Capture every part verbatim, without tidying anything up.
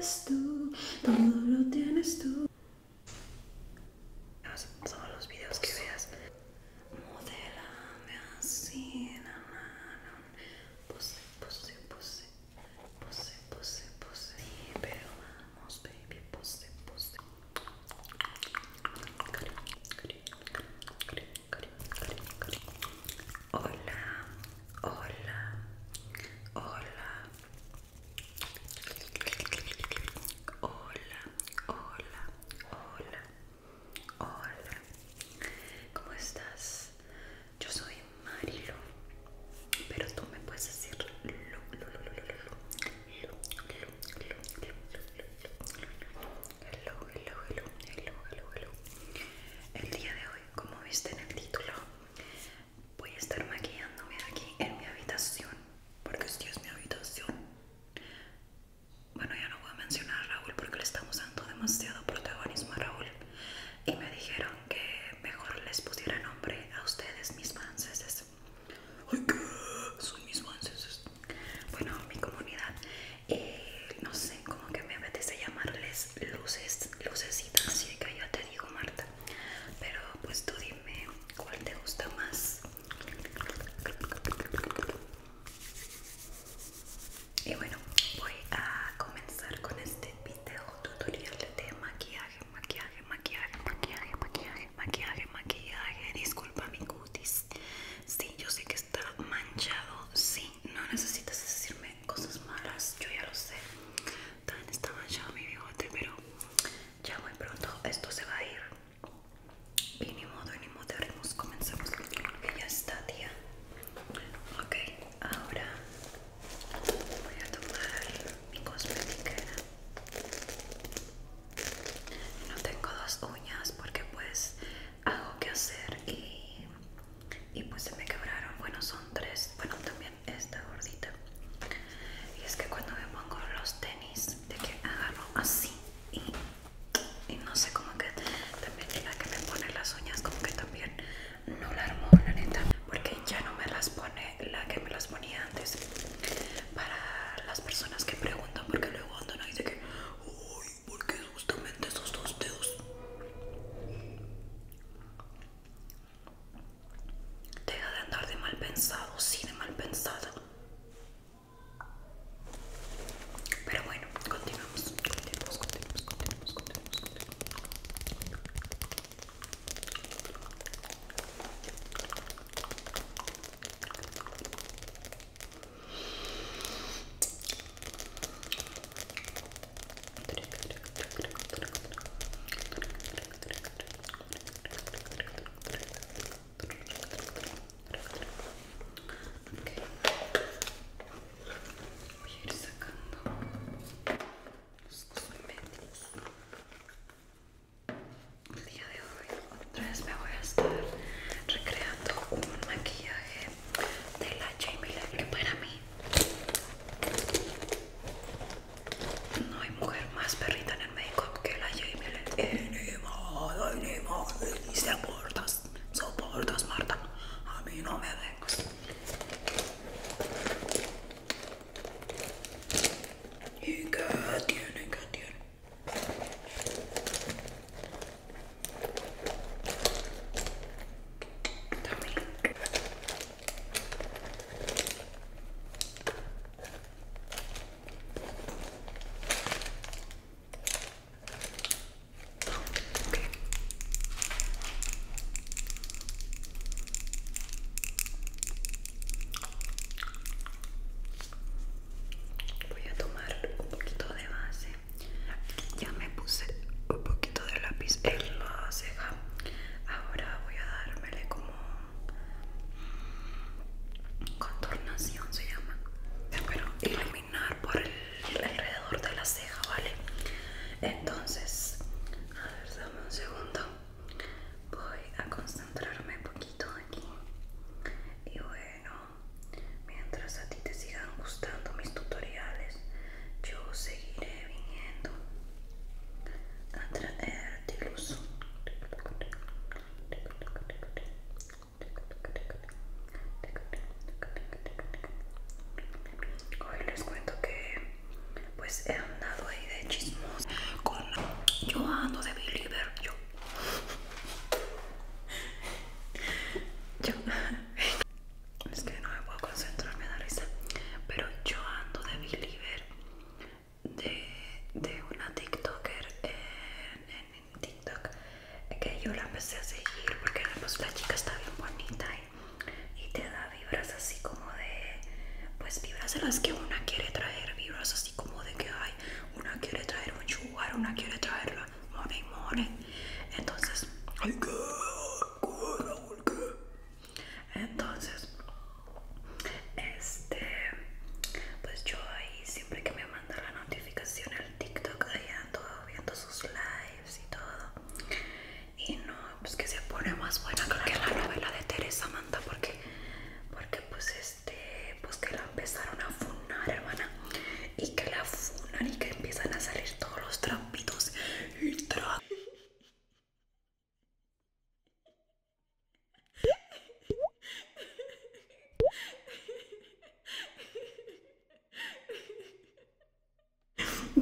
tienes tú, todo lo tienes tú. Todos los videos que veas, modélame así, na, na, na. Pose, pose, pose, pose, pose, pose. Sí, pero vamos, baby, pose, pose. Hola, hola, hola, hola,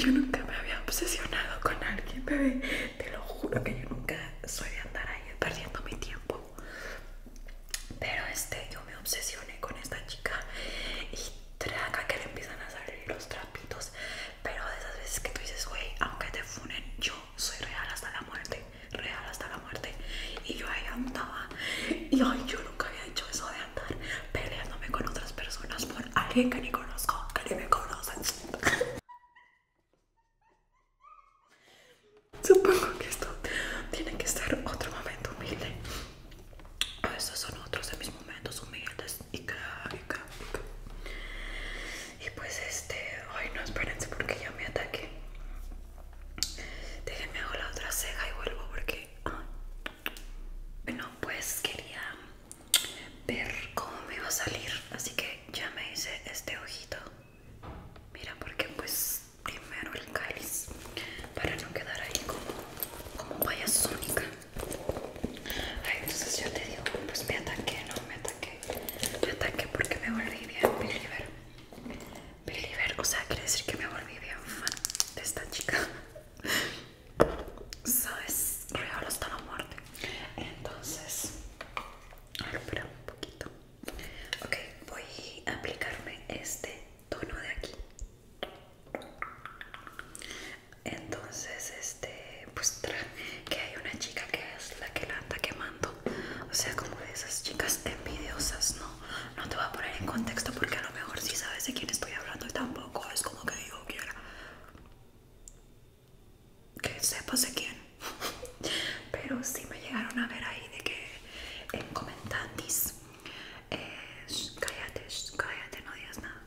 yo nunca me había obsesionado con alguien, bebé. Te lo juro que yo nunca soy de andar ahí perdiendo mi tiempo. Pero este, yo me obsesioné con esta chica y traga que le empiezan a salir los trapitos. Pero de esas veces que tú dices, güey, aunque te funen, yo soy real hasta la muerte, real hasta la muerte. Y yo ahí andaba. Y ay, yo nunca había hecho eso de andar peleándome con otras personas por alguien que ni conozco, que ni me conocen. Supongo que esto tiene que ser otro momento humilde. Estos son otros de mis momentos humildes. Y que, y que, y que. Y pues este, ay no, espérense porque ya me ataqué. Déjenme hago la otra ceja y vuelvo porque ah, bueno, pues quería ver cómo me iba a salir, así que ya me hice este ojito. Mira, porque pues primero el cáliz para no quedar ahí como como payasónica. Ay, entonces yo te digo, pues me ataqué, no me ataqué, me ataqué porque me volví bien believer, believer, o sea, quiere decir que me volví bien fan de esta chica. Sabes, real hasta la muerte. Entonces, a ver, espera un poquito. Ok, voy a aplicarme este tono de aquí. Entonces, este, pues tra que hay una chica que es la que la anda quemando. O sea, como de esas chicas envidiosas, ¿no? No te voy a poner en contexto porque a lo mejor sí sabes de quién estoy hablando y tampoco es como que yo quiera que sepas de quién. Pero sí me llegaron a ver ahí de que en comentantes eh, sh, cállate, sh, cállate, no digas nada.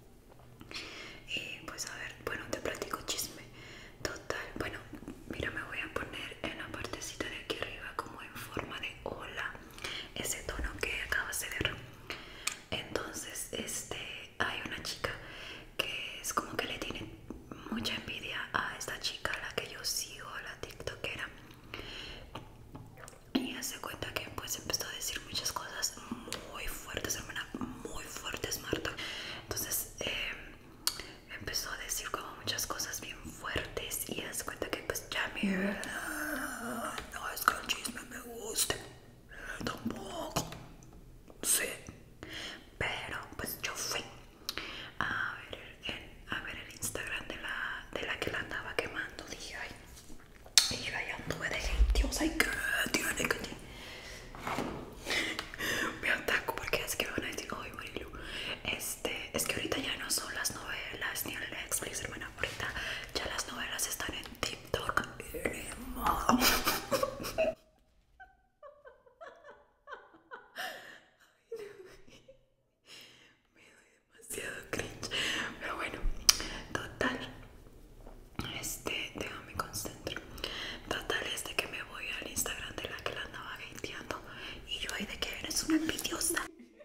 Y pues a ver, bueno, te platico chisme. Total, bueno, mira, me voy a poner en la partecita de aquí arriba como en forma de ola, ese tono que acabas de ver. Entonces, este, hay una chica que es como que le tiene mucha envidia a esta chica, a la que yo sigo, la tiktokera. Y hace cuenta que pues empezó a decir muchas cosas muy fuertes, hermana, muy fuertes, Marta. Entonces eh, empezó a decir como muchas cosas bien fuertes y hace cuenta que pues ya me... No es que el chisme me guste, tampoco, sí. Pero pues yo fui a ver el, a ver el Instagram de la, de la que la andaba quemando. Dije, ay, y yo ahí anduve de genteosa y que tiene que te... Me ataco porque es que me van a decir, ay Marilu, este, es que ahorita ya no son las novelas ni el Netflix, hermana, ahorita ya las novelas están en TikTok. Demasiado cringe, pero bueno, total, este, déjame concentrar. Total es de que me voy al Instagram de la que la andaba hateando y yo ahí de que eres una envidiosa.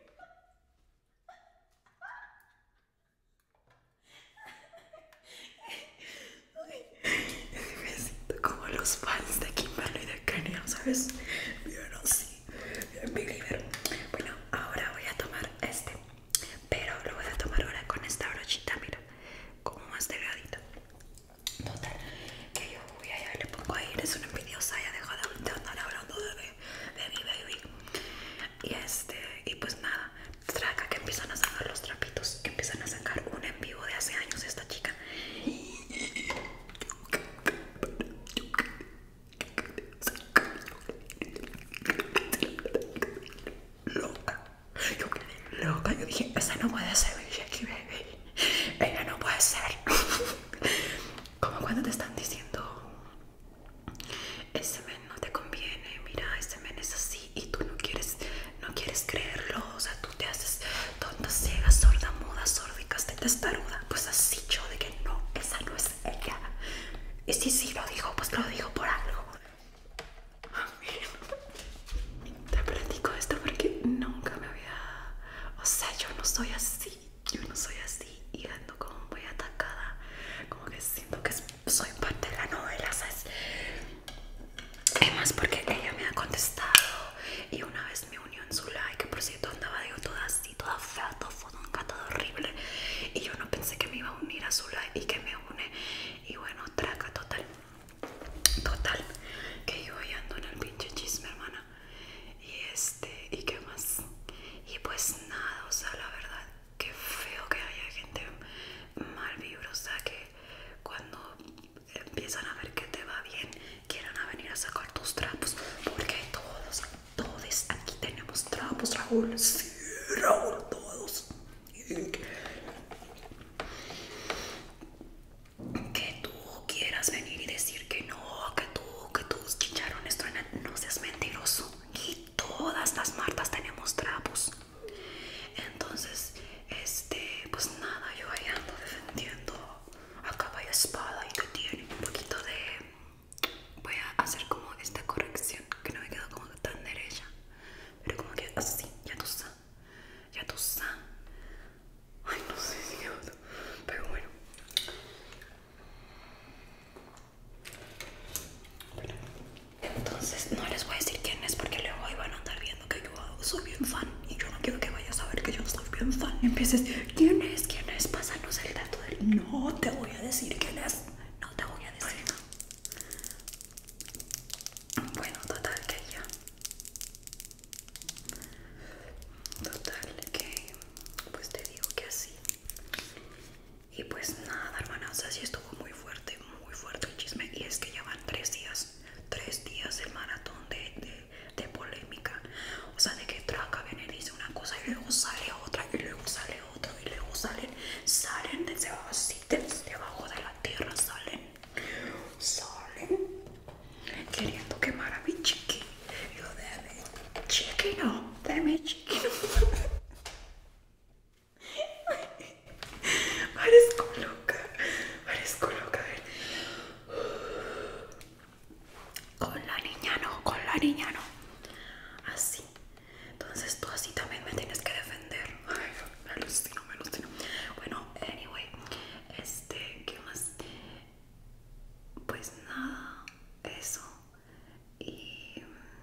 Me siento como los fans de Kimberly y de Kenia, ¿sabes? Bien así, bien believer. Bueno, ahora voy a tomar este, pero lo voy a tomar ahora con esta brochita, mira, como más delgadita. Total, que yo voy allá y le pongo ahí, eres una envidiosa, ya deja de, de andar hablando de, de mi baby. Y este, y pues nada, traga que empiezan a sacar los trapitos, que empiezan a sacar un en vivo de hace años esta chica. Loca, yo quedé loca, yo dije, esa no puede ser Jackie Baby, ella no puede ser. Como cuando te están diciendo, ese men no te conviene, mira, ese men es así y tú no quieres, no quieres creerlo, o sea, tú te haces tonta, ciega, sorda, muda, sórdica, testaruda. Pues así yo de que no, esa no es ella. Y si sí lo dijo, pues lo dijo por algo. Te platico esto porque nunca me había... O sea, yo no soy así. Yo no soy así y ando como muy atacada. Como que siento que soy parte de la novela, ¿sabes? Además porque ella me ha contestado y una vez me unió en su like, que por cierto andaba digo toda así, toda fea, toda fodonga, toda horrible. Y yo no pensé que me iba a unir a su like y que me une. Y Raúl, sí, Raúl, todos. Que tú quieras venir y decir que no, que tú, que tus chicharrones truenan, no seas mentiroso. Y todas las Martas tenemos trapos. Entonces, este, pues nada, yo ahí ando defendiendo a capa y espada. Y que tiene un poquito de... Voy a hacer como esta corrección, que no me quedó como tan derecha, pero como que así, ya tú sabes, ya tú sabes. Ay, no sé si quedó, pero bueno. Bueno, entonces no les voy a decir quién es porque luego ahí van a andar viendo que yo soy bien fan y yo no quiero que vayas a ver que yo soy bien fan y empieces, ¿quién es? ¿Quién es? Pásanos el dato del... No te voy a decir quién es, no te voy a decir. Bueno, total que ya. Total que pues te digo que así. Y pues nada, hermana, o sea, sí estuvo muy fuerte, muy fuerte el chisme. Y es que ya van tres días, tres días el maratón de, de, de polémica. O sea, de que Traca viene y dice una cosa y luego sale otra y luego sale otra y luego salen, salen desde abajo, así, desde abajo de la tierra, salen, salen, queriendo quemar a mi chiqui. Yo, dame, chiqui no, dame chiqui no. Parezco loca, parezco loca. Con la niña no, con la niña no. Así. Entonces tú así también me tienes que defender. Ay, me alucino, me alucino. Bueno, anyway, este, ¿qué más? Pues nada, eso. Y,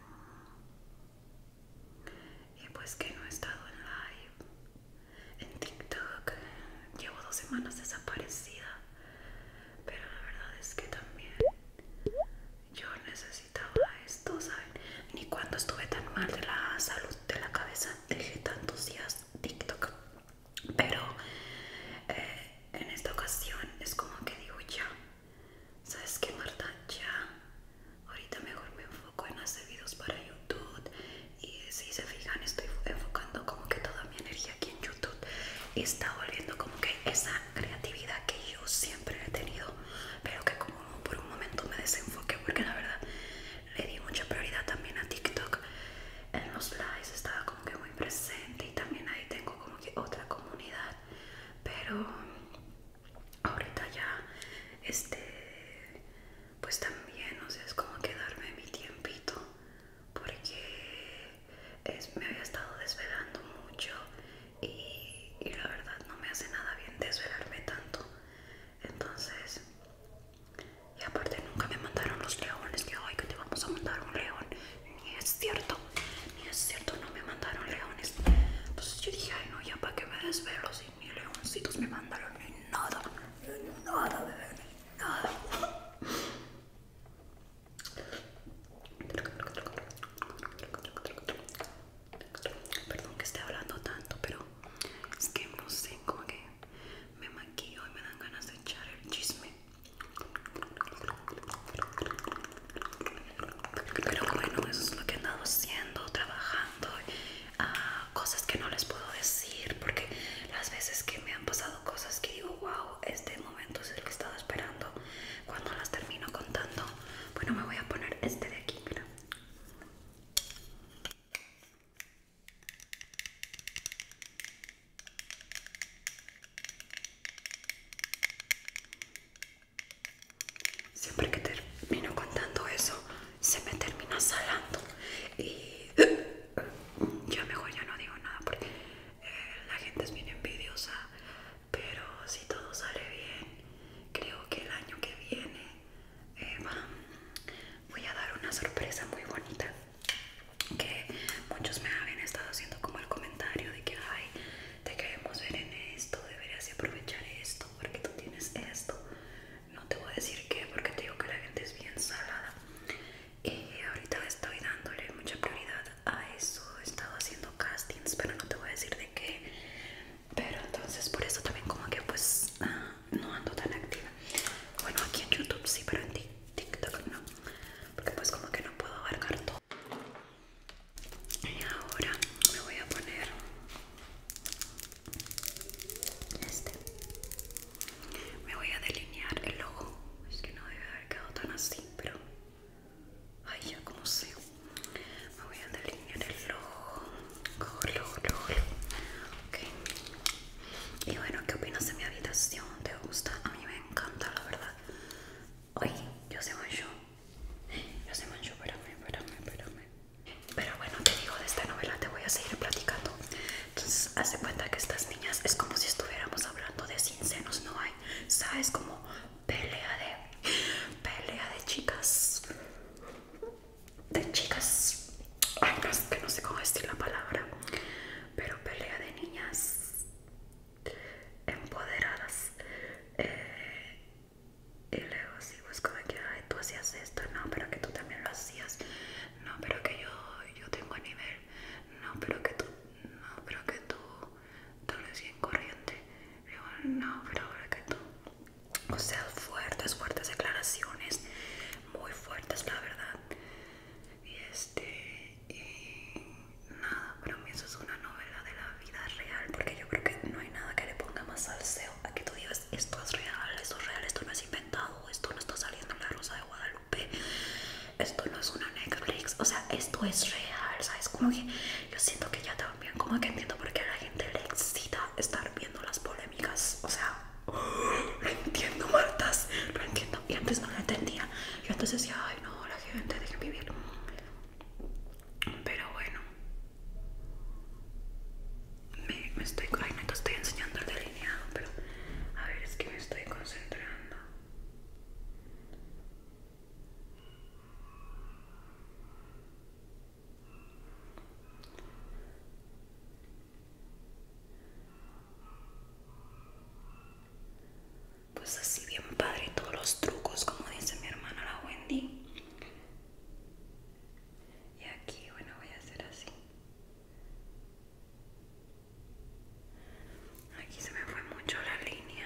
y pues que no he estado en live en TikTok. Llevo dos semanas desaparecida. Pero la verdad es que también yo necesitaba esto, ¿saben? Ni cuando estuve tan mal de la salud de la cabeza dejé tantos días TikTok. Pero eh, en esta ocasión es como que digo ya, ¿sabes qué, Marta? Ya, ahorita mejor me enfoco en hacer videos para YouTube. Y si se fijan, estoy enfocando como que toda mi energía aquí en YouTube. Y está volviendo como que esa creatividad que yo siempre he tenido, pero que como por un momento me desenfoqué porque la verdad le di mucha prioridad también a TikTok. En los lives estaba como que muy presente y también ahí tengo como que otra comunidad, pero ahorita ya este pues también, o sea, es como que darme mi tiempito porque es, me había estado desvelando mucho y, y la verdad no me hace nada bien desvelarme tanto. Entonces, y aparte nunca me mandaron los leones, que ay, que te vamos a mandar un león. Ni es cierto, ni es cierto, no me mandaron leones. Entonces yo dije, ay no, ya para que me desvelo si ni leoncitos me mandaron, ni nada, ni nada, bebé, ni nada. Perdón que esté hablando tanto, pero es que no sé, como que me maquillo y me dan ganas de echar el chisme. Pero bueno, eso es lo que he andado haciendo, trabajando, ah, cosas que no les puedo decir, porque las veces que me han pasado cosas que digo, wow, este momento es el que estaba esperando, cuando las termino contando. Bueno, me voy a poner este de aquí, mira. Siempre que termino contando eso, se me termina salando. Y ya mejor ya no digo nada porque eh, la gente es bien envidiosa. Pero si todo sale bien, creo que el año que viene eh, va, voy a dar una sorpresa muy bonita. Que muchos me habían estado haciendo como el comentario de que ay, te queremos ver en esto, deberías aprovechar esto porque tú tienes esto. No te voy a decir qué porque te digo que la gente es bien salada y ahorita estoy dándole mucha prioridad a eso. He estado haciendo castings, pero no te voy a decir de qué. Pero entonces por eso también como que pues ah, no ando tan activa. Bueno, aquí en YouTube sí, pero en TikTok no, porque pues como que no puedo abarcar todo. Y ahora me voy a poner esto no es una Netflix, o sea, esto es real, ¿sabes? Como que yo siento que ya también, como que entiendo por qué a la gente le excita estar viendo las polémicas, o sea, lo entiendo, Martas, lo entiendo, y antes no lo entendía, yo antes decía, ay no, la gente deje vivir, pero bueno, me, me estoy, ay no te estoy enseñando el delineado, pero a ver, es que me estoy concentrando. Pues así bien padre todos los trucos, como dice mi hermana la Wendy. Y aquí, bueno, voy a hacer así. Aquí se me fue mucho la línea.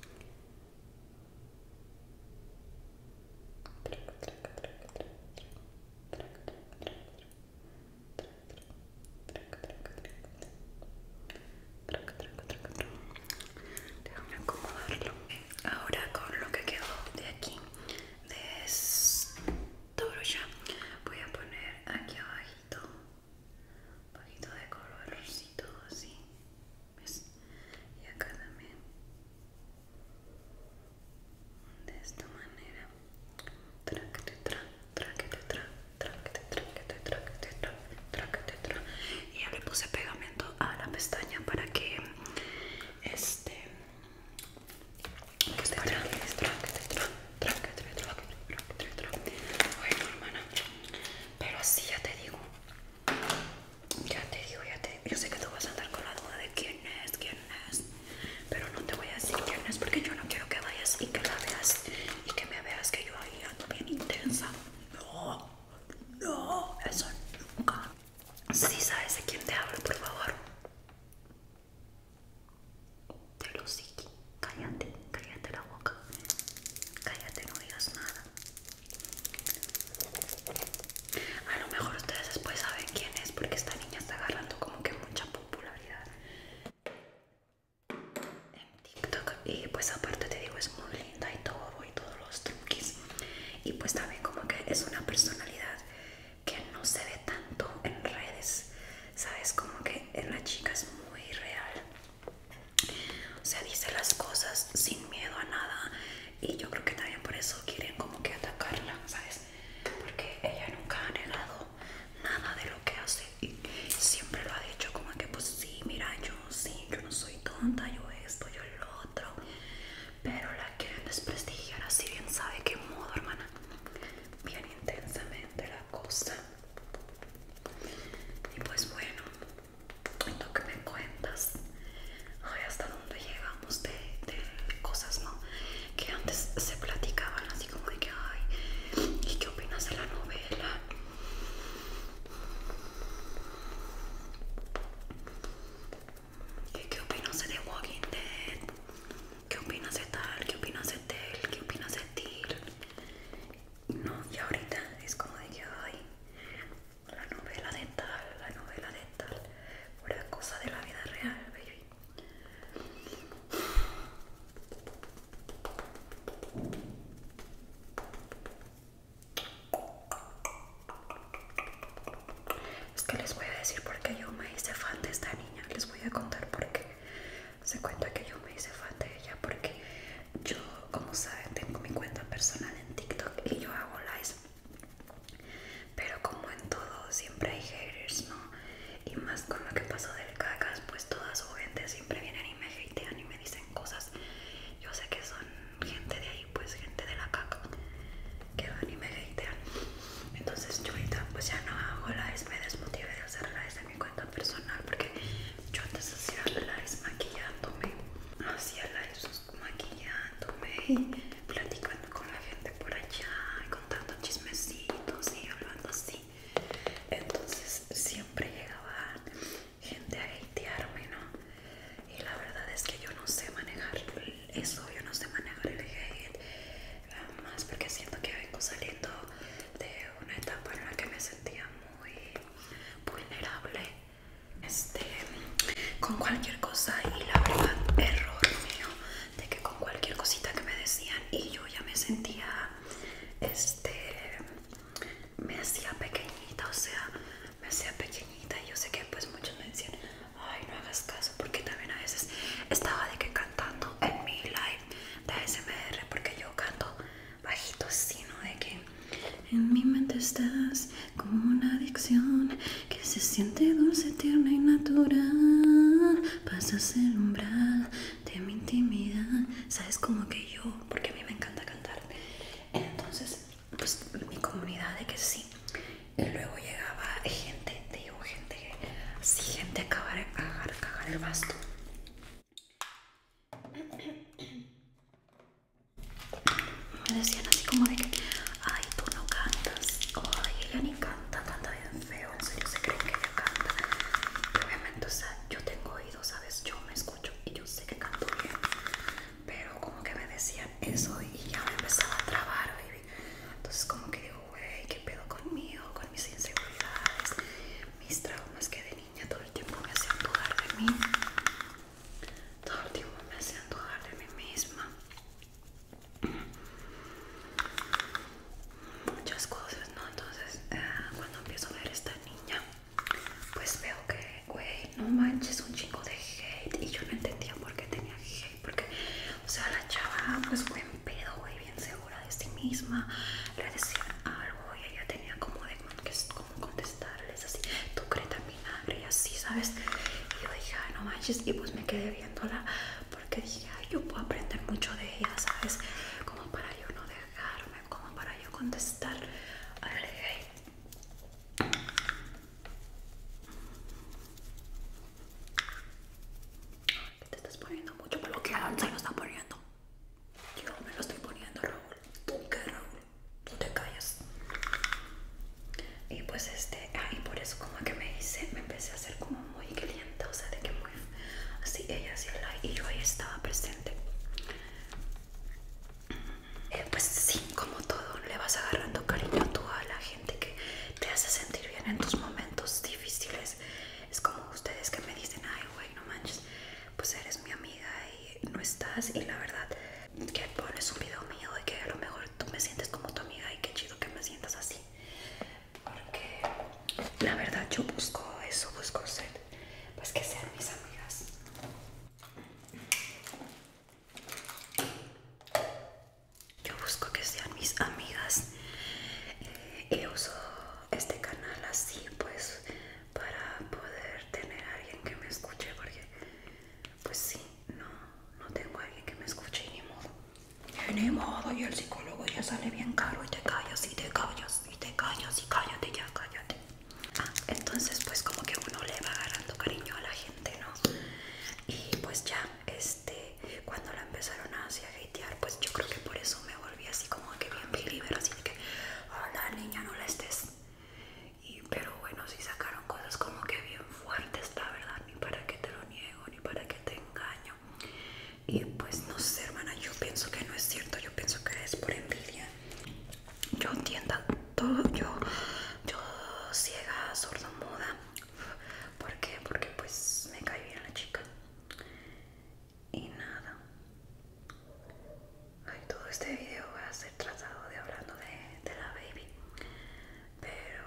Déjame acomodarlo. Ahora con lo que quedó de aquí, de esto brocha, voy a poner aquí abajito, un poquito de colorcito así, ¿ves? Y acá también, de esta manera. Trácate, tra, trácate, tra, trácate, trácate, trácate, tra, trácate, tra. Y ya le puse pegamento a la pestaña para que este que esté tra, trácate, tra, trácate, trácate, trácate, tra. Bueno, hermana, pero así ya te digo, ya te digo, ya te digo. Yo sé que tú vas a andar con la duda de quién es, quién es, pero no te voy a decir quién es porque yo no quiero que vayas y que la veas y que me veas que yo ahí ando bien intensa. No, no, eso nunca. Si sabes de quién te hablo, por favor. Te lo sigue. Cállate, cállate la boca. Cállate, no digas nada. A lo mejor ustedes después saben quién es porque esta niña está agarrando como que mucha popularidad en TikTok. Y pues aparte te digo, es muy linda y todo, y todos los truquis. Y pues también como que es una personalidad que no se ve tanto en redes. ¿Sabes? Como que la chica es muy real. O sea, dice las cosas sin miedo a nada. Y yo creo que también por eso quieren como que atacarla, ¿sabes? Porque ella nunca ha negado nada de lo que hace. Y siempre lo ha dicho como que pues sí, mira, yo sí, yo no soy tonta, yo esto, yo el otro. Pero la quieren desprestigiar así, bien sabe qué modo, hermana. Bien intensamente la cosa. Y pues bueno, lo que me cuentas, ay, hasta dónde llegamos de, de cosas, ¿no? Que antes se platicaban así como de que, ay, ¿y qué opinas de la novela? ¿Qué, qué opinas de The Walking Dead? ¿Qué opinas de tal? ¿Qué opinas de Tel? ¿Qué opinas de Til? No, y ahorita es como de que, ay, la novela de tal, la novela de tal, pura cosa de la vida real, baby. Es que les voy a decir por qué yo me hice fan de esta niña. Les voy a contar por qué. Se cuenta que yo me hice fan de ella porque yo, como saben, tengo mi cuenta personal en TikTok y yo hago lives. Pero como en todo, siempre hay haters, ¿no? Y más con lo que pasó del cacas, pues toda su gente siempre vienen y me hatean y me dicen cosas. Yo sé que son gente de ahí, pues gente de la caca, que van y me hatean. Entonces yo ahorita pues ya no hago lives, me desmotivé de hacer lives de mi cuenta personal porque yo antes hacía lives maquillándome, hacía lives maquillándome y platicando con la gente canto así, ¿no? De que en mi mente estás como una adicción que se siente dulce, tierna y natural. Pasas el umbral de mi intimidad. Sabes, como que yo, porque a mí me encanta cantar. Entonces, pues mi comunidad de que sí. Y luego llegaba gente, te digo, gente, así, gente a cagar, a cagar, a cagar el basto. Me decían así como de que, ay, tú no cantas, ay, ella ni canta, canta bien feo, en serio se creen que ella canta. Y obviamente, o sea, yo tengo oído, ¿sabes? Yo me escucho y yo sé que canto bien, pero como que me decían eso y ya me empezaba a trabar, baby. Entonces como que digo, güey, ¿qué pedo conmigo? Con mis inseguridades, mis traumas que de niña todo el tiempo me hacían dudar de mí. Todo el tiempo me hacían dudar de mí misma. Muchas cosas, ¿no? Entonces, eh, cuando empiezo a ver a esta niña, pues veo que, güey, no manches, un chingo de hate. Y yo no entendía por qué tenía hate. Porque, o sea, la chava, pues, buen pedo, güey, bien segura de sí misma. Le decían algo y ella tenía como de como contestarles así, tú créete en vinagre y así, ¿sabes? Y yo dije, ay, no manches. Y pues me quedé viéndola porque dije, ay, yo puedo aprender mucho de ella, ¿sabes? Como para yo no dejarme, como para yo contestar al hate. ¿Qué te estás poniendo mucho bloqueado? Se lo está poniendo. Yo me lo estoy poniendo, Raúl. ¿Tú qué, Raúl? Tú te callas. Y pues este, ah, y por eso como que me hice, me empecé a hacer como muy clienta, o sea, de que muy así, ella hacía live y yo ahí estaba presente. Eh, pues sí, como todo, le vas agarrando cariño a toda la gente que te hace sentir bien en tus momentos difíciles. Es como ustedes que me dicen, ay, güey, no manches, pues eres mi amiga y no estás. Y la verdad, que pones un video mío de que a lo mejor tú me sientes como tu amiga y qué chido que me sientas así. Porque la verdad yo busco eso, busco ser, pues que sean mis amigas. Yo busco que sean mis amigas eh, y uso este canal así pues para poder tener a alguien que me escuche, porque pues sí, no, no tengo a alguien que me escuche y ni modo. Y ni modo, y el psicólogo ya sale bien caro y te callas y te callas y te callas y cállate ya, cállate. Ah, entonces pues como que uno le va agarrando cariño a la gente, ¿no? Y pues ya, este, cuando la empezaron a así a hatear, pues yo creo que por eso me volví así como que bien believer, así de que, oh, la niña no la estés. Y, pero bueno, sí sacaron cosas como que bien fuertes, la verdad, ni para qué te lo niego, ni para qué te engaño. Y pues no sé, hermana, yo pienso que no es cierto, yo pienso que es por envidia. Yo entiendo todo, yo, yo ciega, sordomuda. ¿Por qué? Porque pues me cae bien la chica. Y nada. Ay, todo este video va a ser tratado de hablando de, de la baby. Pero...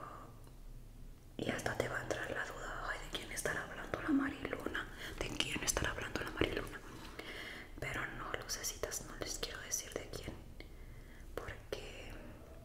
y hasta te va a entrar la duda, ay, ¿de quién estará hablando la Mariluna? ¿De quién estará hablando la Mariluna? Pero no, lucecitas, no les quiero decir de quién. Porque...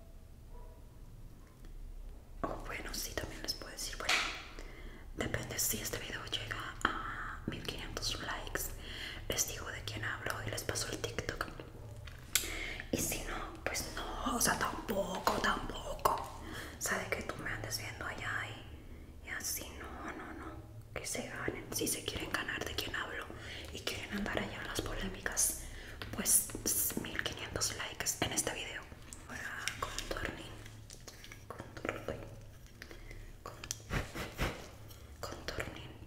o oh, bueno, sí, también les puedo decir, bueno, depende si este video llega a mil quinientos likes. Les digo de quién hablo y les paso el TikTok. Y si no, pues no, o sea, tampoco, tampoco. O sea, de que tú me andes viendo allá y, y así, no, no, no. Que se ganen, si se quieren ganar de quién hablo y quieren andar allá en las polémicas, pues mil quinientos likes en este video. Ahora contornin, contornin, contornin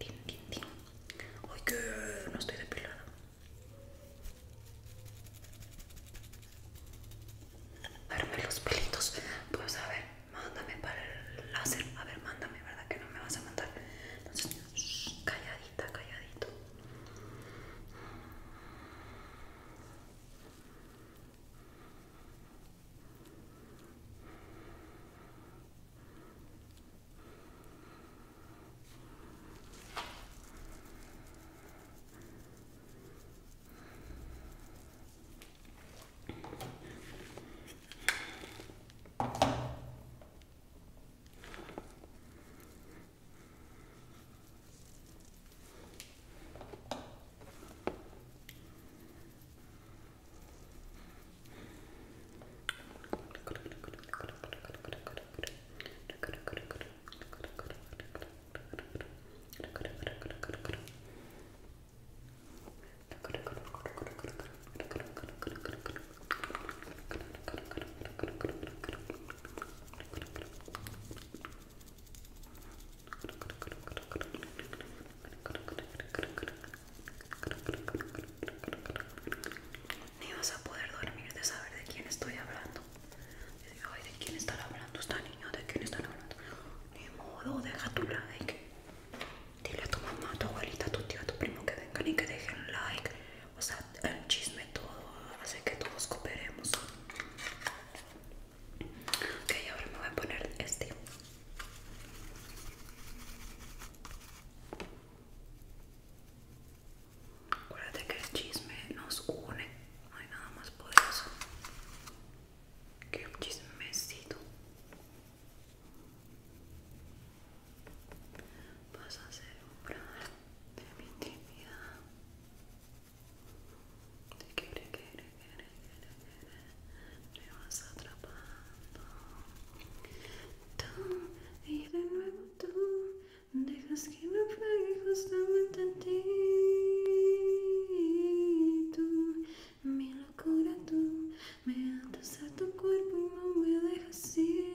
besar tu cuerpo y no me dejas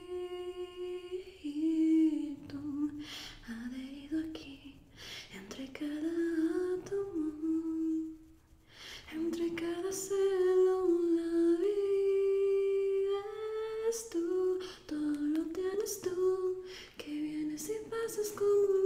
ir. Tú, adherido aquí, entre cada átomo, entre cada célula, vida es tú, todo lo tienes tú, que vienes y pasas como un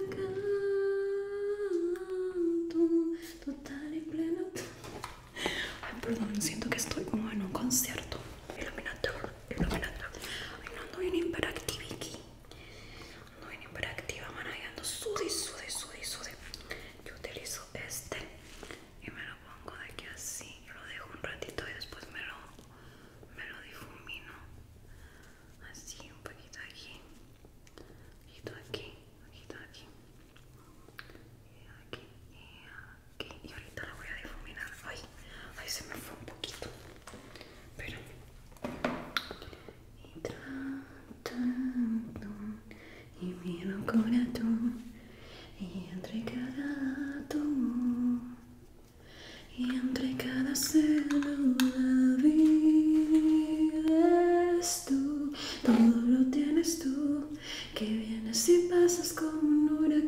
huracán. Tú, total y pleno. Ay, perdón, siento que estoy como en un concierto. Iluminator, iluminator. Ay, no ando bien hiperactiva aquí. Ando bien hiperactiva, man. Ahí ando sudi, sudi, sudi, sudi. Yo utilizo este y me lo pongo de aquí así. Yo lo dejo un ratito y después me lo, me lo difumino. Así, un poquito aquí. Un poquito aquí, un poquito aquí. Y aquí, y aquí. Y ahorita lo voy a difuminar. Ay, ay, se me fue un poquito. Pero y tratando y mi locura tú, y entre cada átomo y entre cada célula vives tú, todo lo tienes tú, que vienes y pasas como un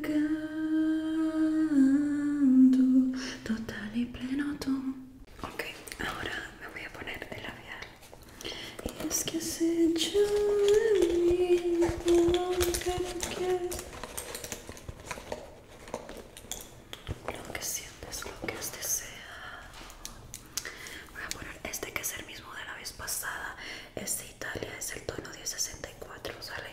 huracán. Tú, total y pleno tú. Ok, ahora me voy a poner de labial. Y es que has hecho de mí todo lo que tú quieres, lo que sientes, lo que has deseado. Voy a poner este que es el mismo de la vez pasada. Es de Italia, es el tono diez sesenta y cuatro, ¿sale?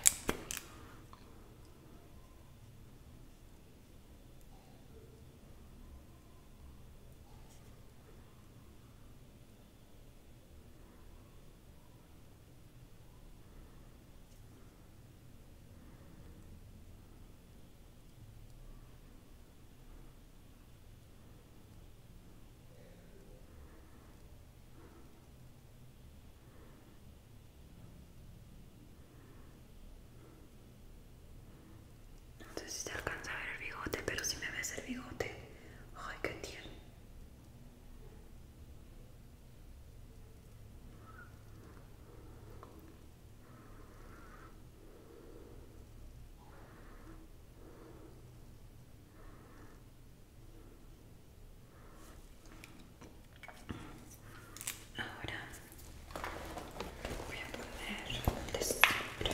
No sé si se alcanza a ver el bigote, pero si me ves el bigote, ay, qué tierno. Ahora voy a poner de siempre.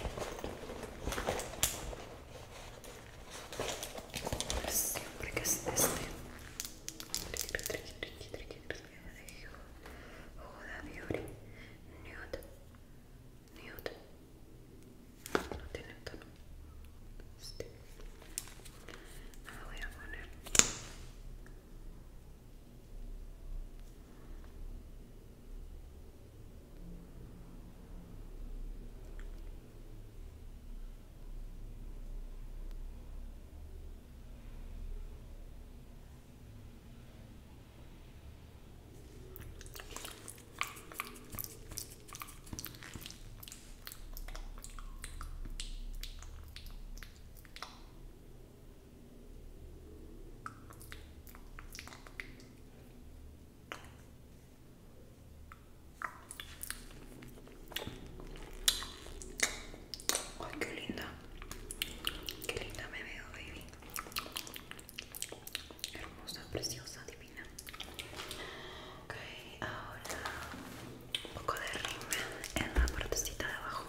Siempre que es este. Huda Beauty Nude. Nude. No tiene tono. Este. Me lo voy a poner. Ay, qué linda. Qué linda me veo, baby. Hermosa, preciosa, divina. Ok, ahora un poco de rímel en la partecita de abajo.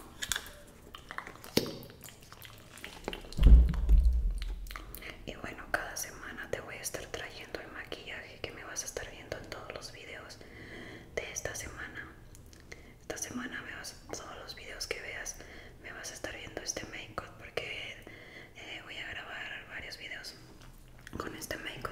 Y bueno, cada semana te voy a estar trayendo el maquillaje que me vas a estar viendo en todos los videos de esta semana. Esta semana me vas, todos los videos que veas me vas a estar viendo este make-up, porque eh, voy a grabar varios videos con este make-up.